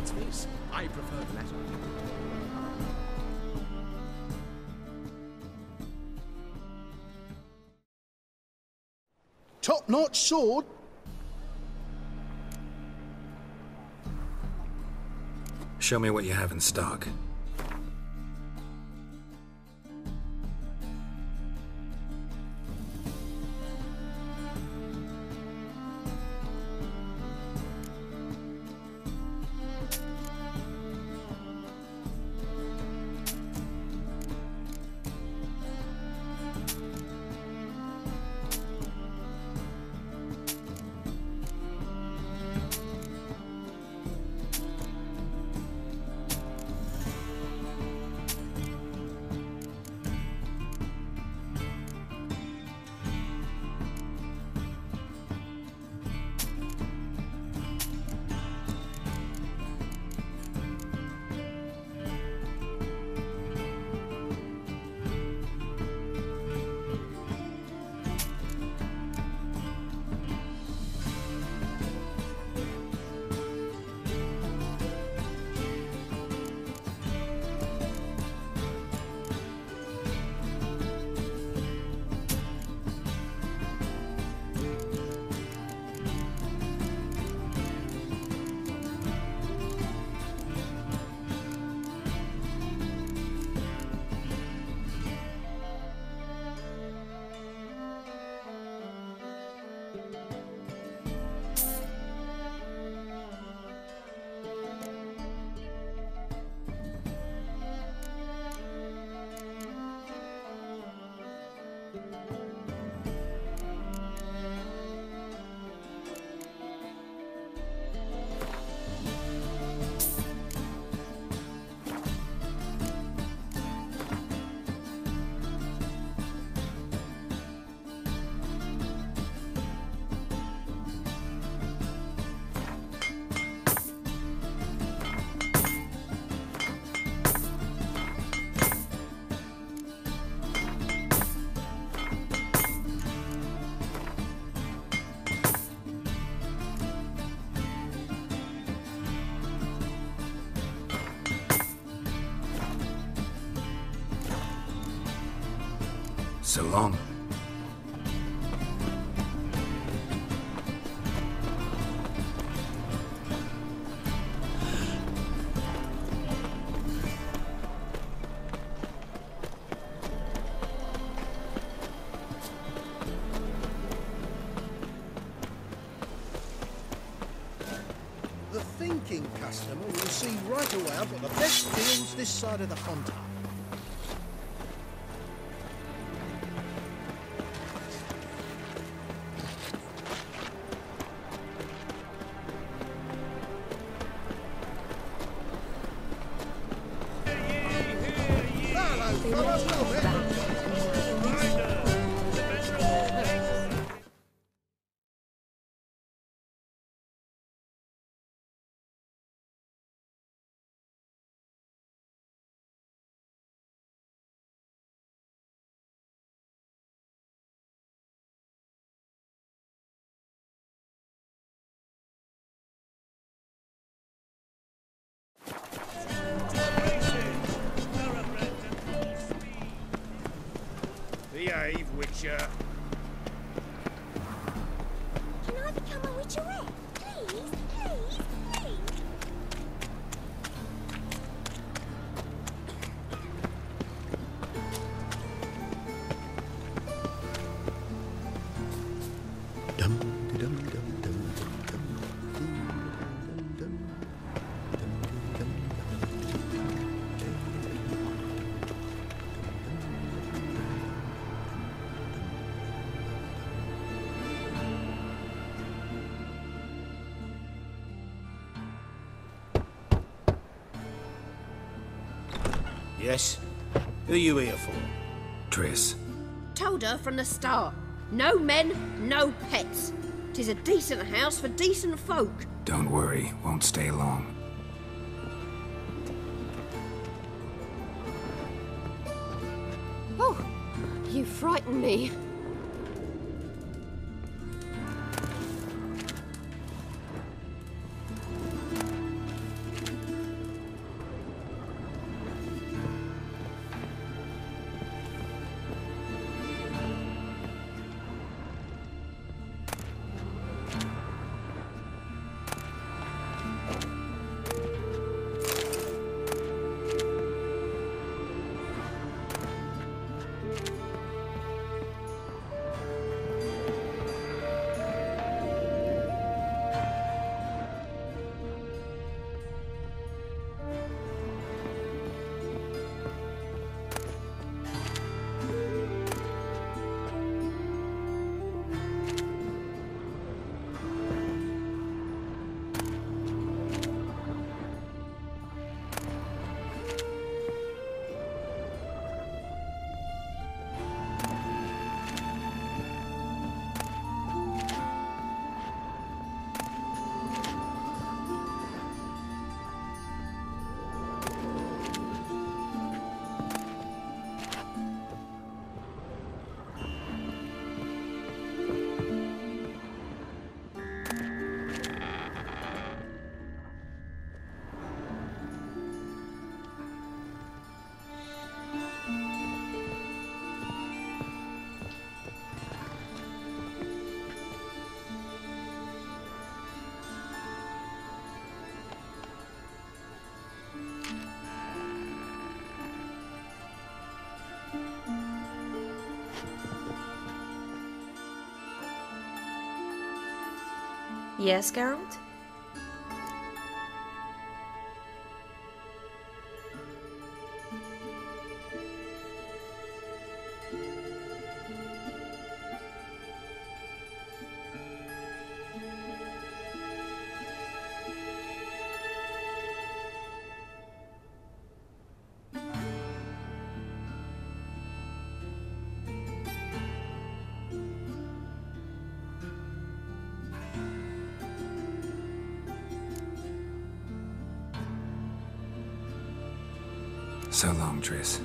Let's face it, I prefer the latter. Top-notch sword? Show me what you have in stock. So long. The thinking customer will see right away I've got the best deals this side of the Fontaine. Behave, Witcher. Can I become a witcherette? Please, please, please. Yes? Who are you here for? Triss. Told her from the start. No men, no pets. 'Tis a decent house for decent folk. Don't worry, won't stay long. Oh, you frighten me. Yes, Geralt? So long, Triss.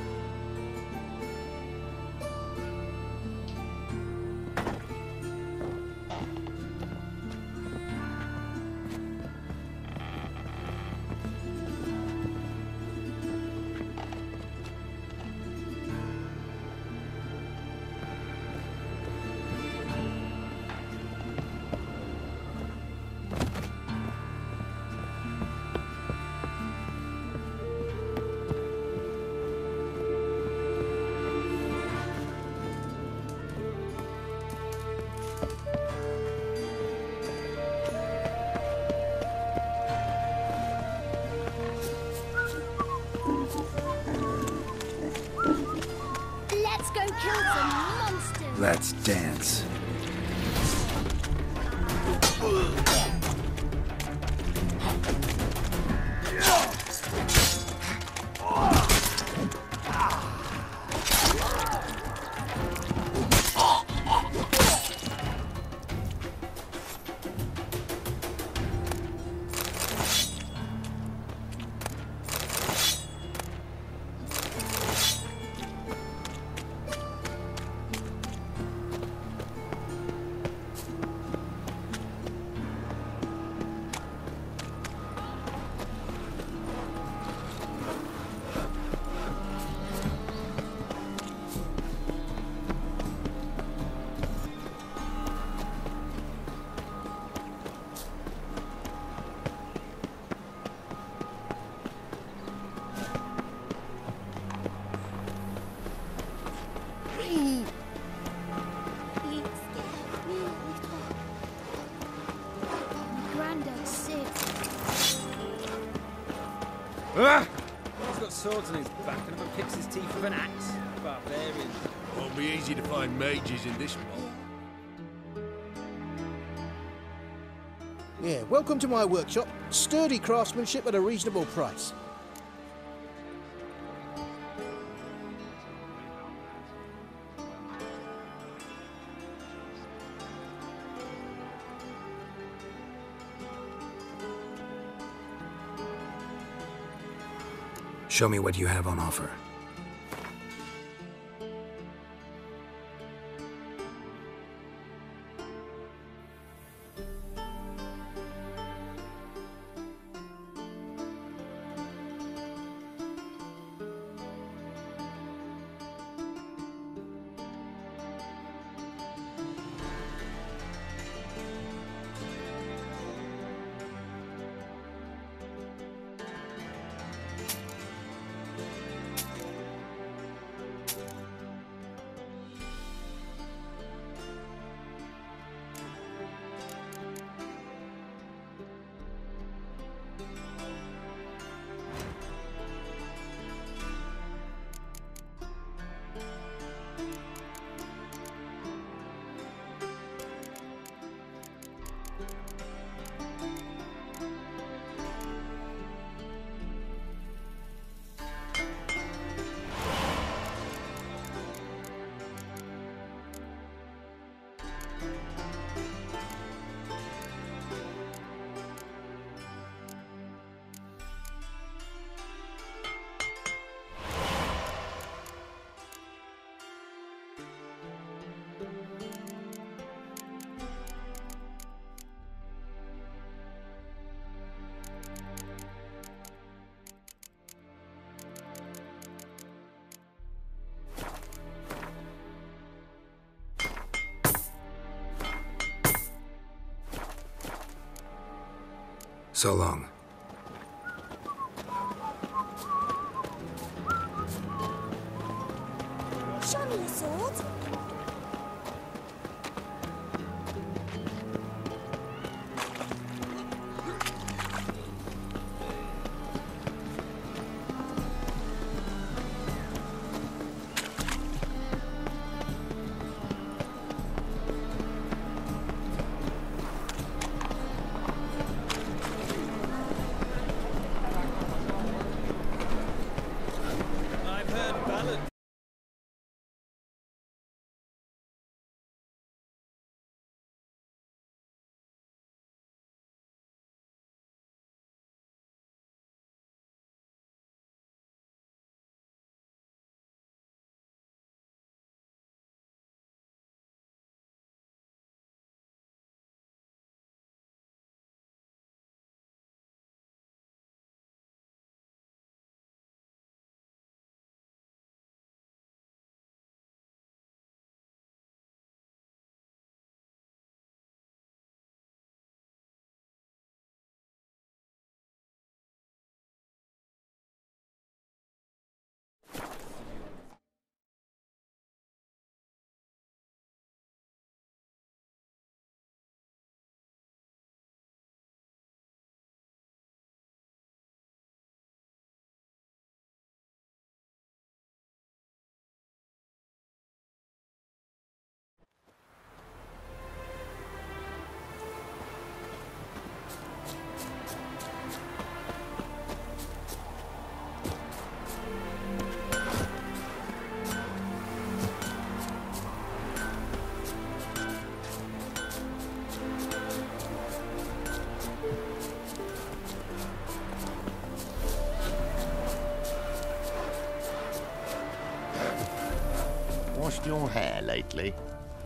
Let's go kill some monsters. Let's dance. Granddad's sick. Ah! He's got swords on his back and never picks his teeth with an axe. Barbarian. Won't be easy to find mages in this mob. Yeah, welcome to my workshop. Sturdy craftsmanship at a reasonable price. Show me what you have on offer. So long. Show me your sword. lost your hair lately?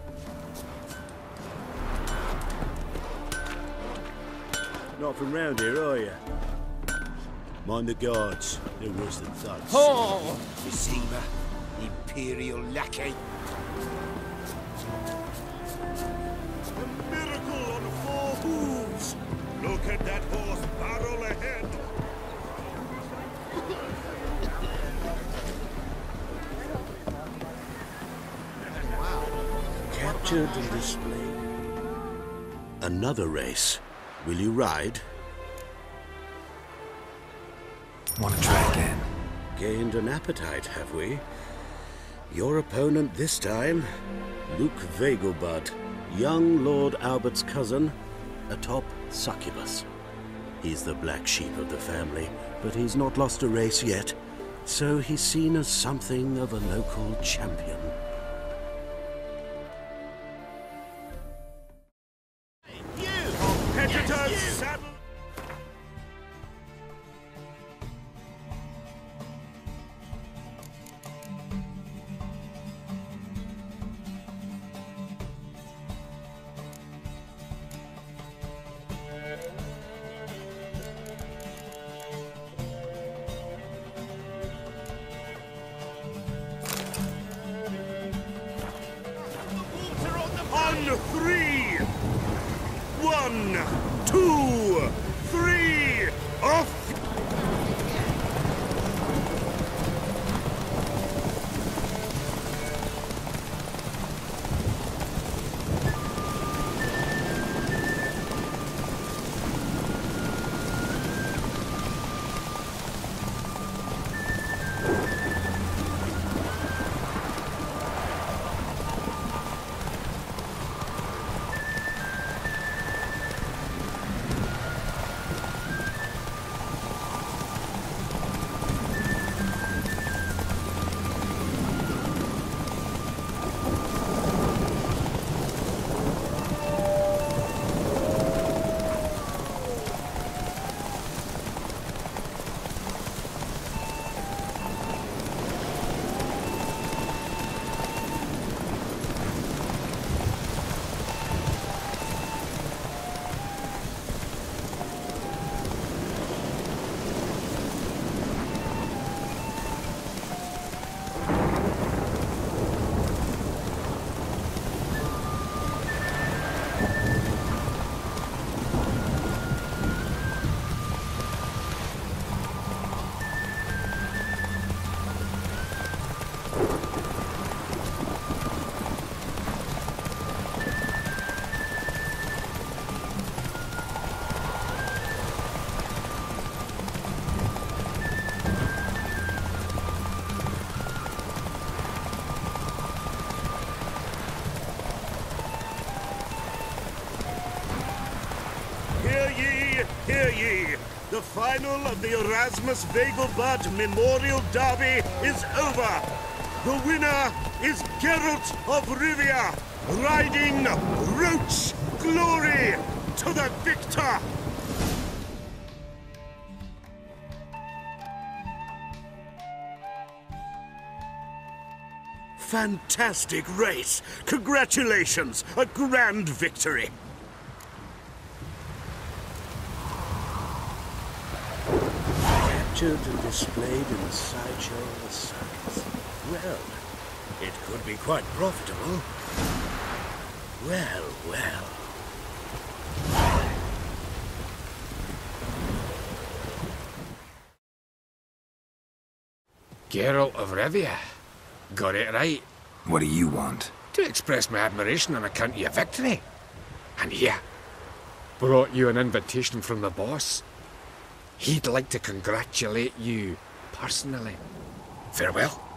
Not from round here, are you? Mind the guards. They're worse than thugs. Oh! Zima, Imperial lackey. A miracle on 4 hooves! Look at that horse barrel ahead! Captured and displayed. Another race. Will you ride? Want to try again? Gained an appetite, have we? Your opponent this time, Luke Vegelbud, young Lord Albert's cousin, atop succubus. He's the black sheep of the family, but he's not lost a race yet, so he's seen as something of a local champion. Competitors saddle! On 3! 1, 2, 3, off! Hear ye! The final of the Erasmus Vegelbud Memorial Derby is over! The winner is Geralt of Rivia, riding Roach Glory to the victor! Fantastic race! Congratulations! A grand victory! Captured and displayed in the sideshow of the circus. Well, it could be quite profitable. Well, well. Geralt of Rivia. Got it right. What do you want? To express my admiration on account of your victory. And here, brought you an invitation from the boss. He'd like to congratulate you personally. Farewell.